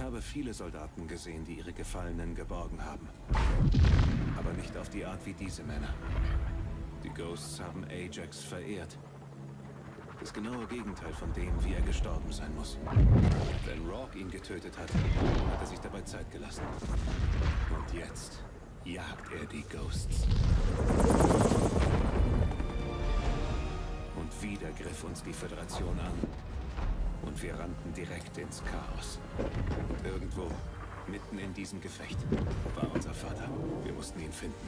habe viele Soldaten gesehen, die ihre Gefallenen geborgen haben. Aber nicht auf die Art wie diese Männer. Die Ghosts haben Ajax verehrt. Das genaue Gegenteil von dem, wie er gestorben sein muss. Wenn Rourke ihn getötet hat, hat er sich dabei Zeit gelassen. Und jetzt jagt er die Ghosts. Und wieder griff uns die Föderation an. Und wir rannten direkt ins Chaos. Und irgendwo, mitten in diesem Gefecht, war unser Vater. Wir mussten ihn finden.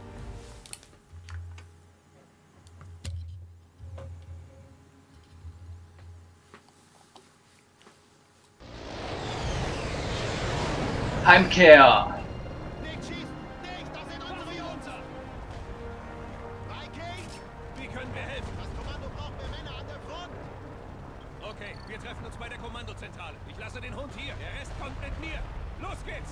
Heimkehr! Nicht schießen! Nicht! Das sind unsere Jungs! Vikings! Wie können wir helfen? Das Kommando braucht mehr Männer an der Front! Okay, wir treffen uns bei der Kommandozentrale. Ich lasse den Hund hier. Der Rest kommt mit mir. Los geht's!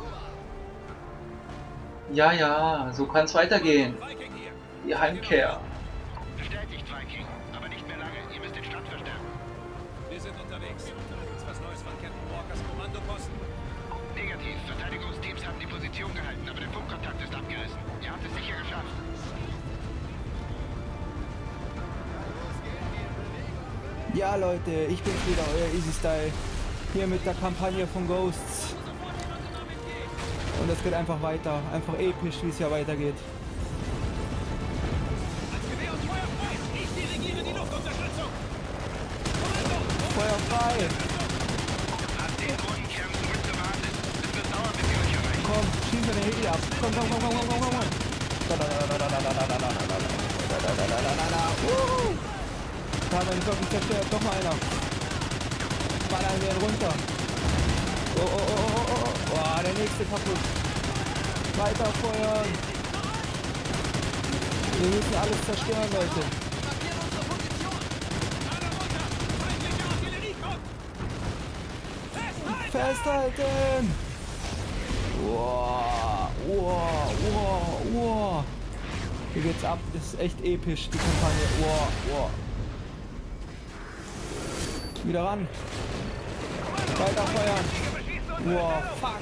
Ja, ja, so kann's weitergehen. Viking hier. Die Heimkehr. Bestätigt, Viking. Aber nicht mehr lange. Ihr müsst den Stand verstärken. Wir sind unterwegs. Gibt's was Neues von Captain Walkers Kommandoposten? Negativ. Verteidigungsteams haben die Position gehalten, aber der Funkkontakt ist abgerissen. Ihr habt es sicher geschafft. Ja Leute, ich bin's wieder, euer Easy Style. Hier mit der Kampagne von Ghosts. Und es geht einfach weiter. Einfach episch, wie es ja weitergeht. Als Gewehr und Feuer frei! Ich dirigiere die Luftunterstützung! Feuer frei! Lasst den Bodenkern zurück zur Basis. Es wird dauern, bis ihr euch erreicht. Komm, schießen wir den Heli ab. Komm, komm, komm, komm, komm, komm, komm. Da haben wir den Glocken zerstört. Doch mal einer. Ballern wir ihn runter. Oh, oh, oh, oh, oh, oh. Boah, der nächste kaputt. Weiter feuern. Wir müssen alles zerstören, Leute. Festhalten! Wow, wow, wow, wow. Hier geht's ab. Das ist echt episch, die Kampagne. Wow, wow. Wieder ran. Weiter feuern. Wow, fuck.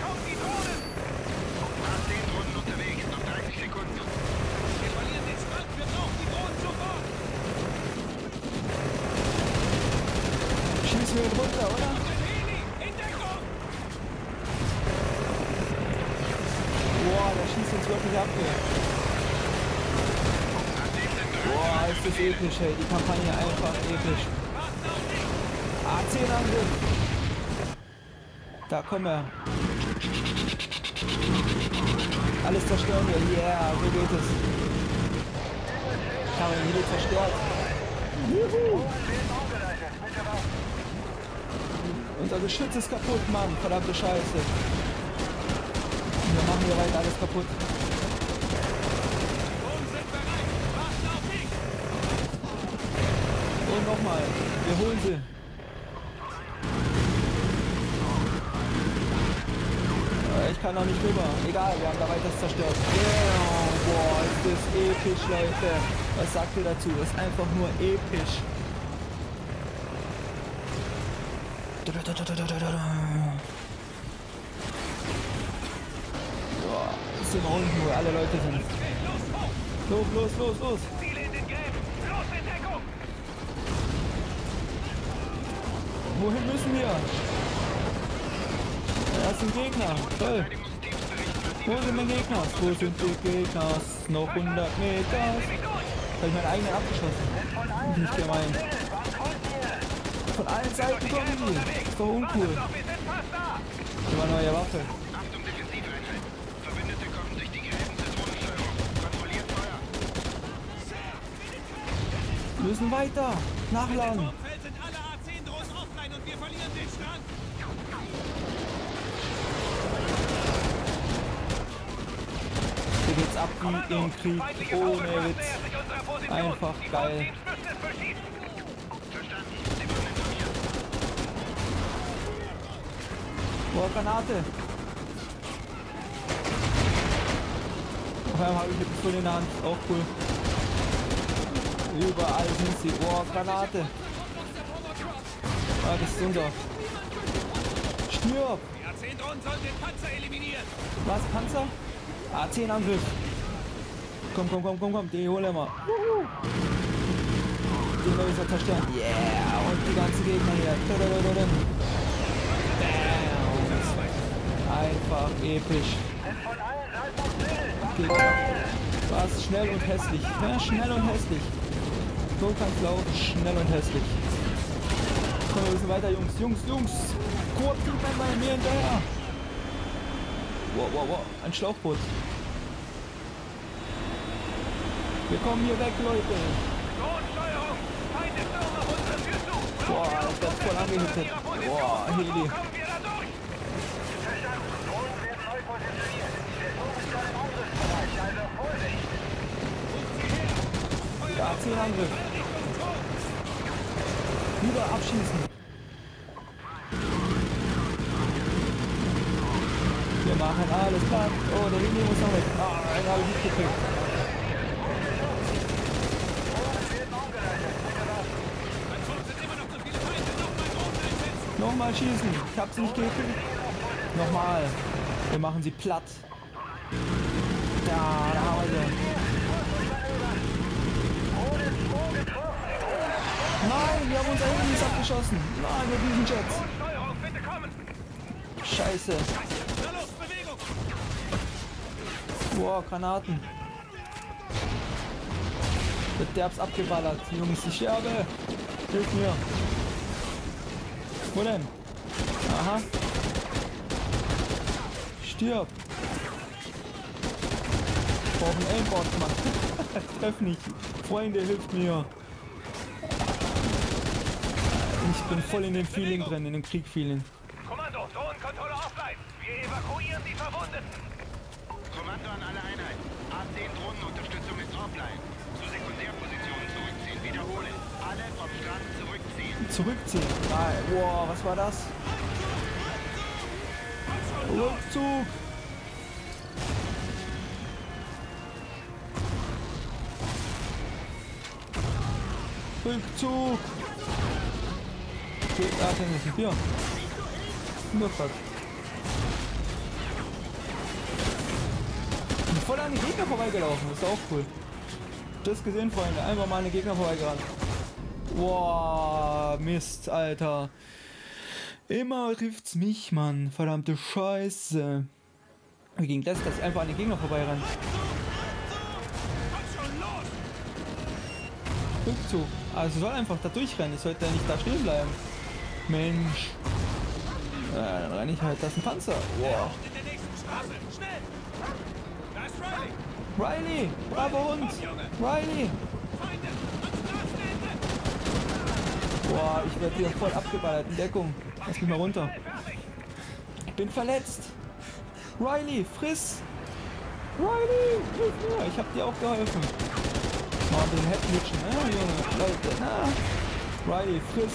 Lasst den Drohnen unterwegs. Noch 30 Sekunden. Wir verlieren den Stand. Wir brauchen die Drohnen sofort! Schießen wir ihn runter, oder? Heli! In Deckung! Wow, der schießt uns wirklich ab hier. Boah, ist das episch, ey. Die Kampagne einfach episch. A10-Angriff. Da, komm her. Alles zerstören wir. Yeah, so geht es. Haben wir den Heli zerstört. Juhu. Unser Geschütz ist kaputt, Mann. Verdammte Scheiße. Wir machen hier weiter alles kaputt. Drohnen sind bereit! Warten auf mich! Und nochmal. Wir holen sie. Ich kann noch nicht rüber. Egal, wir haben da weiter zerstört. Yeah. Boah, ist das episch, Leute. Was sagt ihr dazu? Das ist einfach nur episch. Boah, ist immer unten, wo alle Leute sind. Los, los, los, los. Ziele in den Gräben! Los in Deckung! Wohin müssen wir? Das sind Gegner. Toll. Wo sind die Gegner? Wo sind die Gegner? Noch 100 Meter. Habe ich meinen eigenen abgeschossen. Nicht gemeint. Von allen Seiten kommen die. Ist doch uncool. Immer neue Waffe. Achtung, Defensiveinheit. Verbündete kommen durch die Gräben zur Drohnensteuerung. Kontrolliert Feuer. Wir müssen weiter. Nachladen. Vom Feld sind alle A10-Drohnen offline und wir verlieren den Stand! Hier geht's ab wie im Krieg. Ohne Witz. Einfach geil. Verstanden. Sie wurden informiert. Boah, Granate. Auf einmal habe ich eine Pistole in der Hand. Auch cool. Überall sind sie. Boah, Granate. Ah, das ist unser. Stirb! Die A-10-Drohnen sollen den Panzer eliminieren. Was, Panzer? A10-Angriff. Komm, komm, komm, komm, komm, die holen wir. Den will ich zerstören. Yeah, und die ganzen Gegner hier. Bam. Einfach episch. Gegner. Was? Schnell und hässlich. Ja, schnell und hässlich. So kann's laufen. Schnell und hässlich. Komm, wir müssen weiter, Jungs. Jungs. Kurz, bei mir hinterher. Wow. Ein Schlauchboot. Wir kommen hier weg, Leute. Drohnensteuerung. Feind ist noch auf unserer Tür zu. Boah, das wird voll angehittet. Boah, Heli. Kommen wir da durch. Der A10-Angriff. Lieber abschießen. Wir machen alles platt. Oh, der Heli muss noch weg. Ah, den habe ich nicht gekriegt. Nochmal schießen. Ich hab sie nicht gekriegt. Nochmal. Wir machen sie platt. Da haben wir sie. Nein, wir haben unser Handys abgeschossen. Nein, mit diesen Jets. Steuerung, bitte kommen. Scheiße. Na los, Bewegung. Boah, Granaten. Wird derbs abgeballert. Jungs, ich sterbe. Hilf mir. Wo denn? Aha. Stirb. Ich brauche einen Aimbot, Mann. Treff nicht. Freunde, hilft mir. Ich bin voll in dem Feeling drin, in dem Krieg-Feeling. Kommando, Drohnenkontrolle offline. Wir evakuieren die Verwundeten. Kommando an alle Einheiten. A10-Drohnenunterstützung ist offline. Zur Sekundärposition zurückziehen. Wiederholen. Alle vom Strand zurückziehen. Zurückziehen. Nein. Wow, was war das? Rückzug. Rückzug. Okay, da kann ich nicht. Hier. Nur Fuck. Ich bin voll an die Gegner vorbeigelaufen. Das ist auch cool. Das gesehen, Freunde. Einfach mal an die Gegner vorbeigerannt. Boah, Mist, Alter. Immer trifft's mich, Mann. Verdammte Scheiße. Wie ging das, dass ich einfach an die Gegner vorbeirannt? Rückzug. Also soll einfach da durchrennen. Ich sollte ja nicht da stehen bleiben. Mensch. Ja, dann renne ich halt. Das ist ein Panzer. Wow. In der nächsten Straße. Schnell. Da ist Riley. Riley. Braver Hund. Riley. Feinde. Am Straßenende. Boah, ich werde hier voll abgeballert. In Deckung. Lass mich mal runter. Ich bin verletzt. Riley, friss. Riley, hilf mir. Ich hab dir auch geholfen. Mal ein bisschen Headlitschen, ne, Junge? Leute, na. Riley, friss.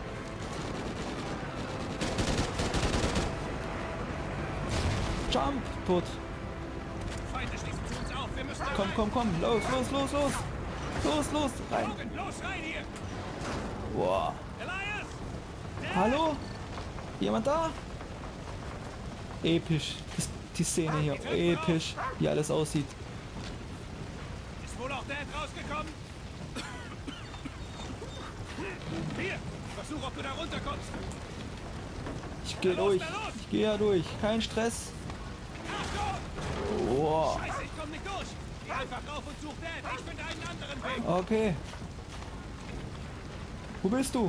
Jump, tot. Feinde schließen zu uns auf. Wir müssen da Komm, rein. komm, komm. Los. Los, rein. Logan, los rein hier. Boah. Elias. Hallo? Jemand da? Episch. Die Szene hier. Episch. Wie alles aussieht. Ist wohl auch Dad rausgekommen? Hier, versuch, ob du da runterkommst. Ich gehe durch. Ich gehe ja durch. Kein Stress. Achtung! Boah. Scheiße, ich komm nicht durch. Geh einfach rauf und such Dad. Ich finde einen anderen Weg. Okay. Wo bist du?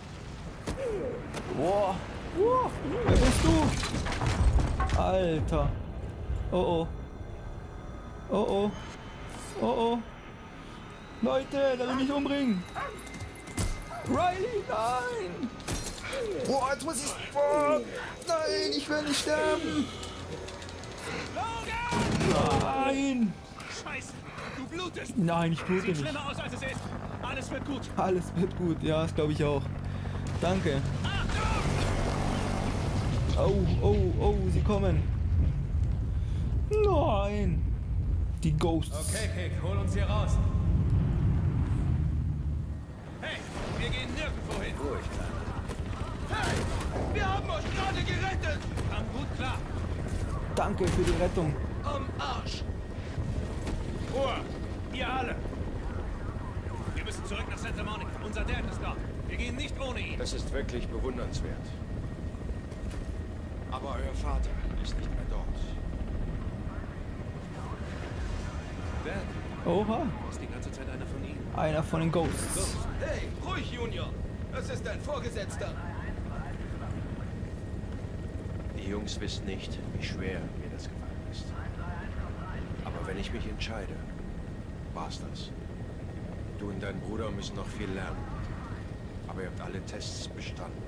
Boah. Wer bist du? Alter. Oh. Leute, der will mich umbringen. Riley, nein. Boah, jetzt muss ich... Boah. Nein, ich will nicht sterben. Logan! Nein. Scheiße, du blutest. Nein, ich blute Sieht nicht. schlimmer aus, als es ist. Alles wird gut. Alles wird gut. Ja, das glaube ich auch. Danke. Oh, sie kommen. Nein. Die Ghosts. Okay, Kick, hol uns hier raus. Hey, wir gehen nirgendwo hin. Hey! Wir haben euch gerade gerettet! Kam gut klar. Danke für die Rettung. Am Arsch! Ruhe! Ihr alle! Wir müssen zurück nach Santa Monica. Unser Dad ist dort. Wir gehen nicht ohne ihn. Das ist wirklich bewundernswert. Aber euer Vater ist nicht mehr dort. Dad, Oha, ist die ganze Zeit einer von ihnen. einer von den Ghosts. Hey, ruhig, Junior. Das ist dein Vorgesetzter. Die Jungs wissen nicht, wie schwer mir das gefallen ist. Aber wenn ich mich entscheide, war's das. Du und dein Bruder müssen noch viel lernen. Aber ihr habt alle Tests bestanden.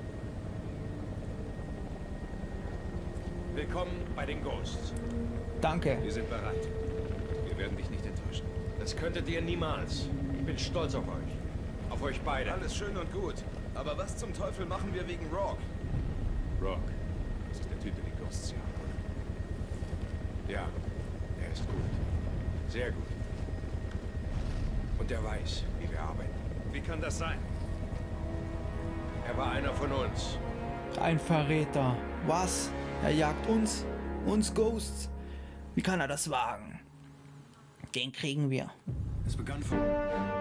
Willkommen bei den Ghosts. Danke. Wir sind bereit. Wir werden dich nicht enttäuschen. Das könntet ihr niemals. Ich bin stolz auf euch. Auf euch beide. Alles schön und gut. Aber was zum Teufel machen wir wegen Rock? Rock. Das ist der Typ, der die Ghosts jagen, oder? Ja, er ist gut. Sehr gut. Und er weiß, wie wir arbeiten. Wie kann das sein? Er war einer von uns. Ein Verräter. Was? Er jagt uns? Uns Ghosts? Wie kann er das wagen? Den kriegen wir. Es begann von...